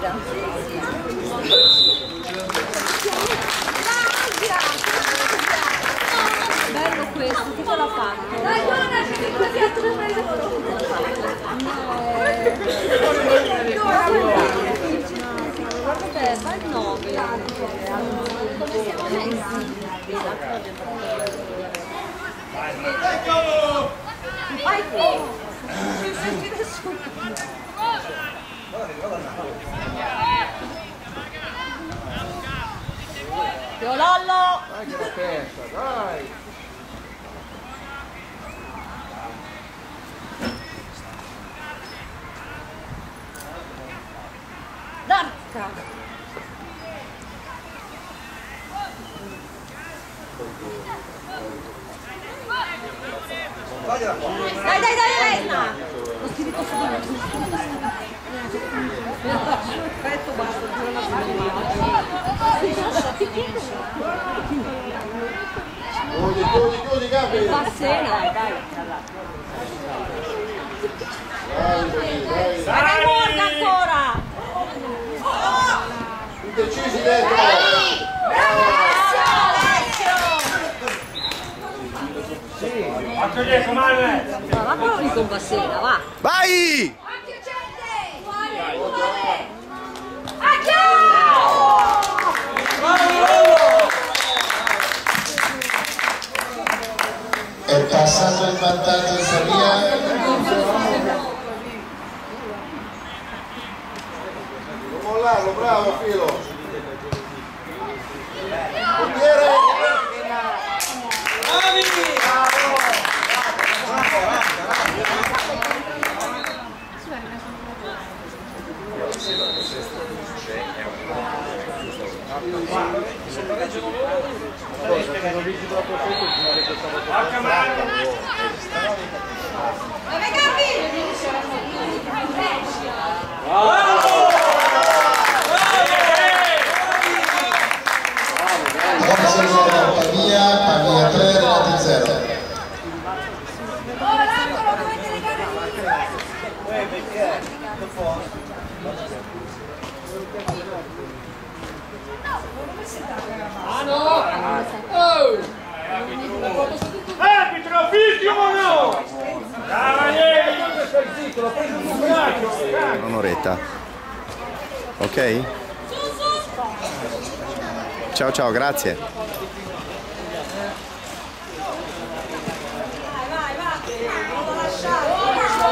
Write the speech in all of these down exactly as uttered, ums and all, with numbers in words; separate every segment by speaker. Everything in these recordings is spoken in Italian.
Speaker 1: gira. Bello questo, chi te l'ha fatto? Dai, guarda, c'è così a tu fai guarda te, fa il nove. Come siamo messi? Vai qui! Lollo!
Speaker 2: Dai che la testa, dai!
Speaker 1: Darca! Dai, dai, dai, Elena! Lo spirito subito. Perfetto, basta, non la
Speaker 2: Chiudi, chiudi, chiudi, Gabi!
Speaker 1: Bassena, dai, dai.
Speaker 2: Dai, dai!
Speaker 1: Dai, morda ancora!
Speaker 2: Indecisi dentro!
Speaker 3: Faccio dietro, male!
Speaker 1: Va, va proprio con Bassena, va!
Speaker 4: Vai!
Speaker 2: È passato il vantaggio in Sabia. Non mollarlo, bravo Filo. Portiere.
Speaker 3: Bravi!
Speaker 2: Pavia, Pavia tre, Relati zero.
Speaker 3: Ah no! Oh! Arbitro, fischio o no? Cavalieri! Stai zitto, l'ho preso un braccio!
Speaker 4: Un'oretta. Ok? Ciao ciao, grazie.
Speaker 1: Vai, vai, non lo lasciare!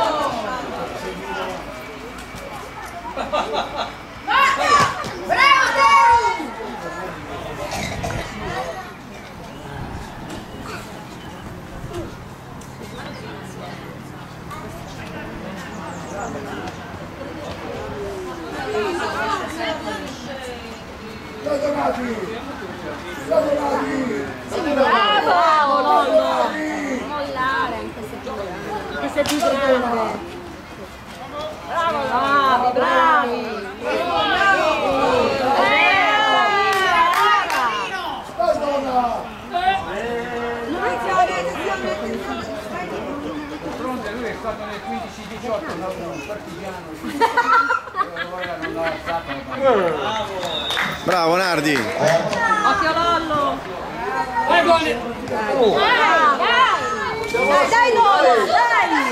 Speaker 1: Bravo, Lollo! Non mollare, anche se più grande. Anche se più grande. Bravo, bravi, bravi!
Speaker 3: Pronto, lui è stato nel quindici diciotto, un partigiano.
Speaker 4: Bravo Nardi.
Speaker 1: Occhio Lollo!
Speaker 3: Vai buoni!
Speaker 1: Dai, dai, dai Lollo, dai!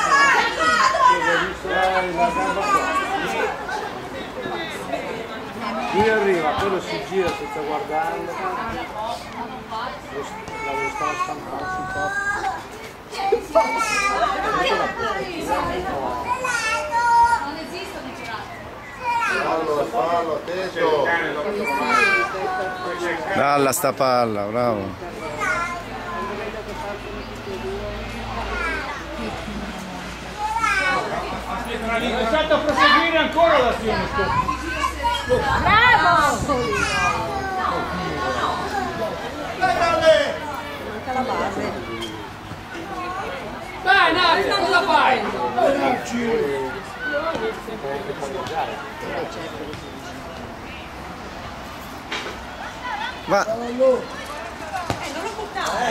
Speaker 5: Lui arriva, quello si gira senza guardarlo, lo stava stampando sul top.
Speaker 1: Non esistono i girati.
Speaker 2: Fallo, fallo, attento.
Speaker 4: Dalla sta palla, bravo.
Speaker 3: Lasciate a proseguire ancora l'azione.
Speaker 1: Bravo! Manca la base.
Speaker 3: Dai, Nadia, cosa fai?
Speaker 4: Va.
Speaker 1: Eh, non lo buttare!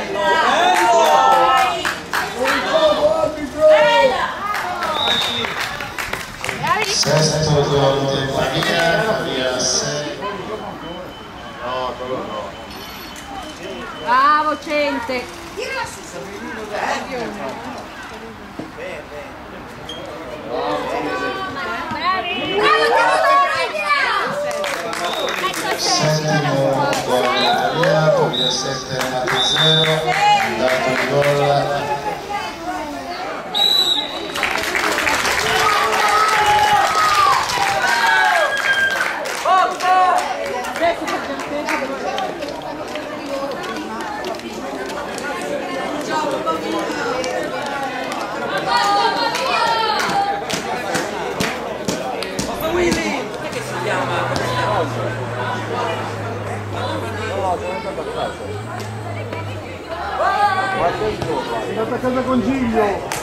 Speaker 2: Bravo, arbitro!
Speaker 1: Bravi!
Speaker 2: Sesto gol del Pavia, Pavia sei.
Speaker 3: No, quello no.
Speaker 1: Bravo Cente.
Speaker 2: Settimo gol del Pavia, Pavia sette, Renate zero, dato il gol.
Speaker 5: Guarda il gioco. È andata a casa con Giglio.